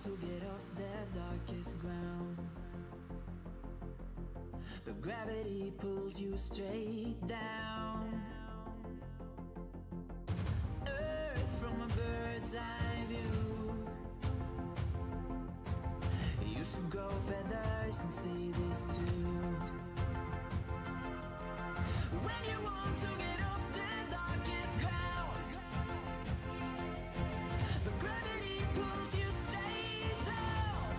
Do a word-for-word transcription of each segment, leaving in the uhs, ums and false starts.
want to get off that darkest ground, but gravity pulls you straight down. Earth from a bird's eye view. You should grow feathers and see this too. When you want to get off the darkest ground, but gravity pulls you straight down.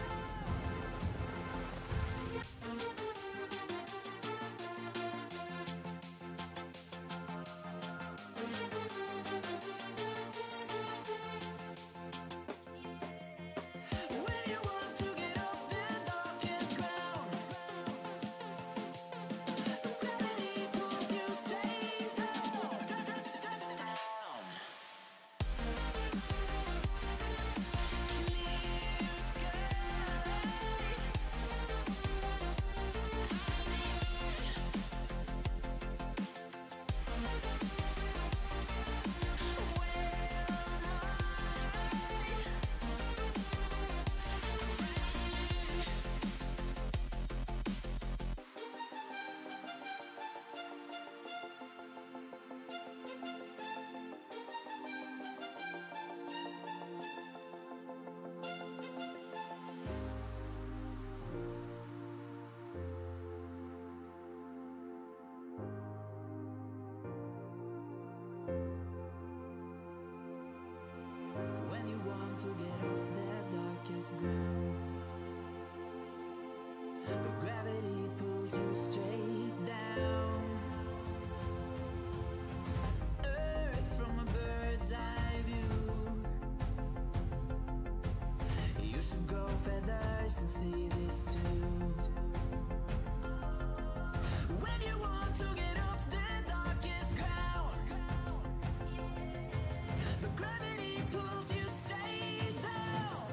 When you want to get off the darkest ground, but gravity pulls you straight down. Clear sky. When you want to get off that darkest ground, but gravity pulls you straight down. Earth from a bird's eye view. You should grow feathers and see this too. When you want to get off the darkest ground, but gravity pulls you straight down.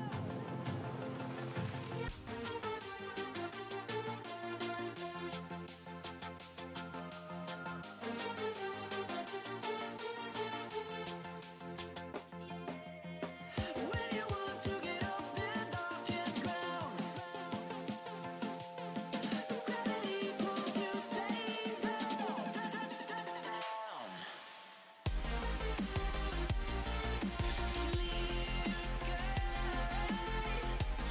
When you want to get off the darkest ground, but gravity pulls you straight down. Clear sky.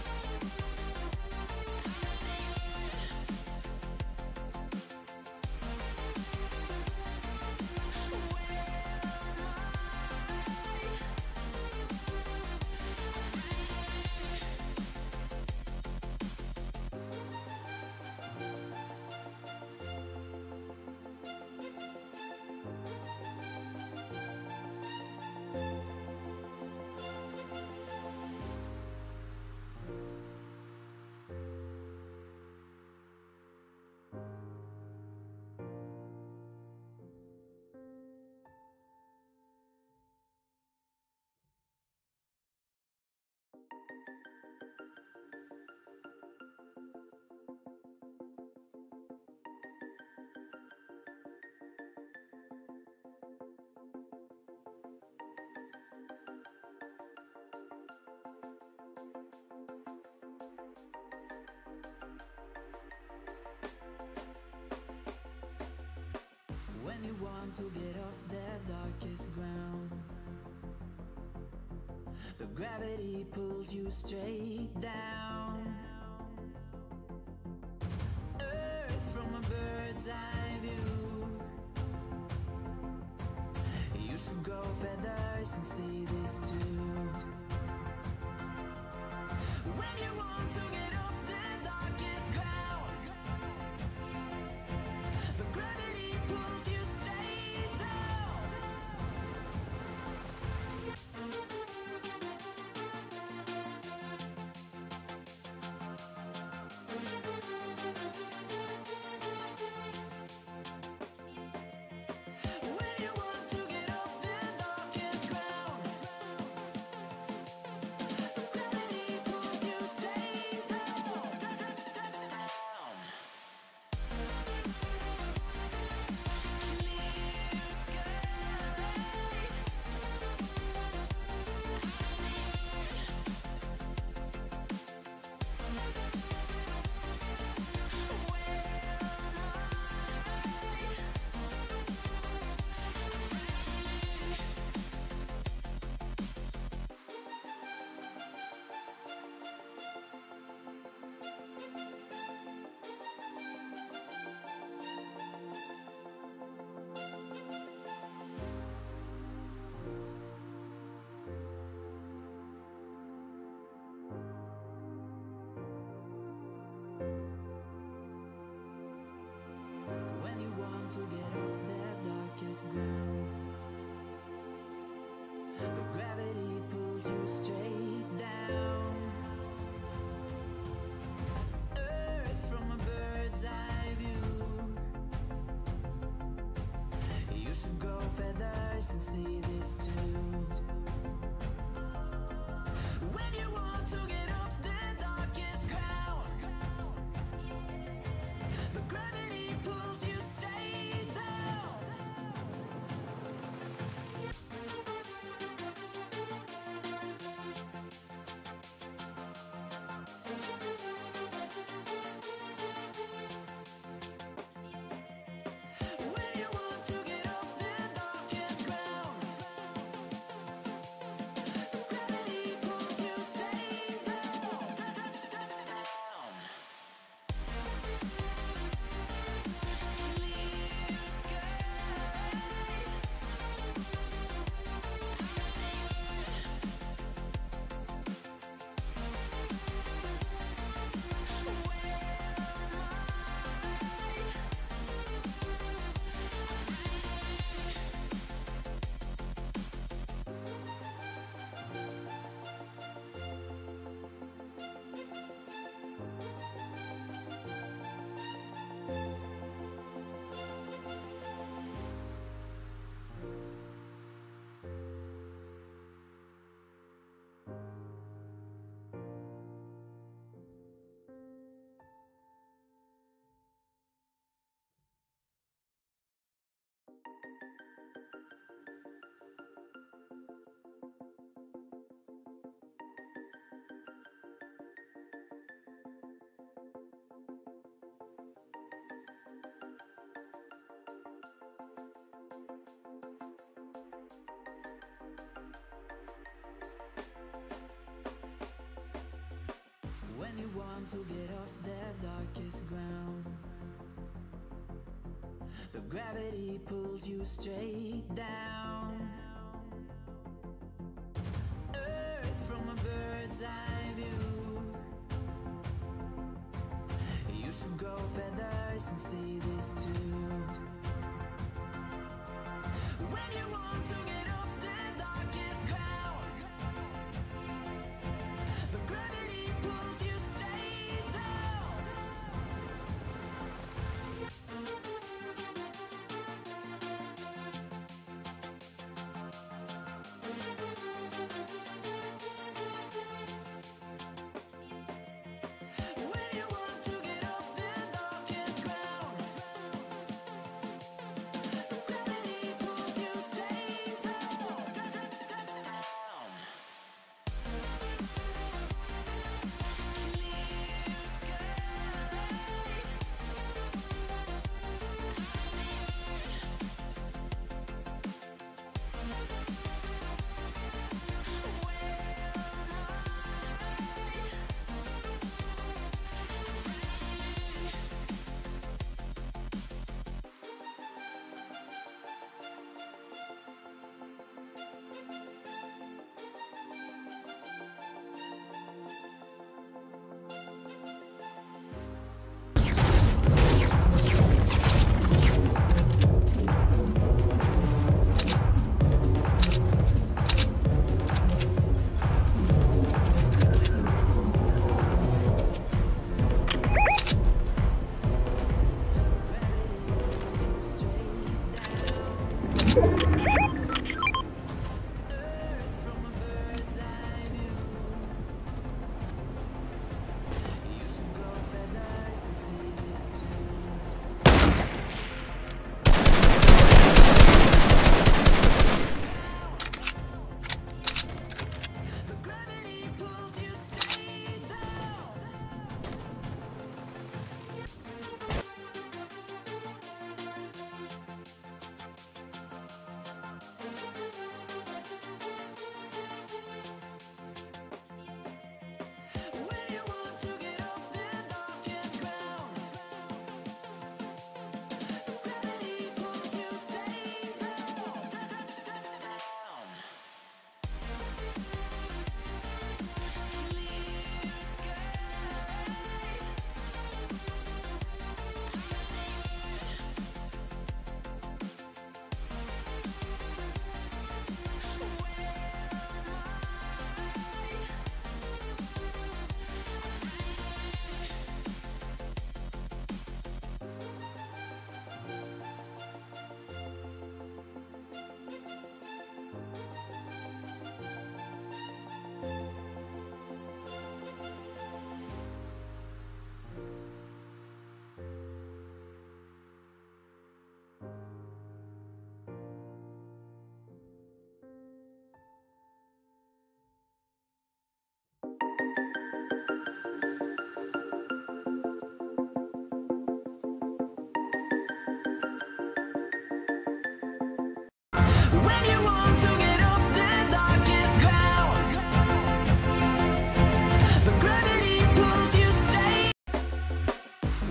When you want to get off that darkest ground, but gravity pulls you straight down. Earth from a bird's eye view. You should grow feathers and see this too. When you want to get off the darkest ground, but gravity pulls you straight down. When you want to get off the darkest ground, but gravity pulls you straight down. darkest ground. But gravity pulls you straight down. Earth from a bird's eye view. You should grow feathers and see this too. When you want to get off the darkest ground, but gravity pulls you straight down. When you want to get off the darkest ground, gravity pulls you straight down, down. Clear sky. Where am When you want to get off the darkest ground, but gravity pulls you straight down. Earth from a bird's eye view. You should grow feathers and see this too. When you want to get off the darkest ground, but gravity pulls you straight down. When you want to get off the darkest ground, but gravity pulls you straight down, down.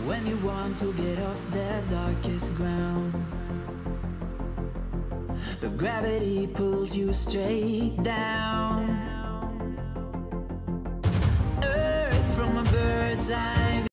when you want to get off the darkest ground. But gravity pulls you straight down. Earth from a bird's eye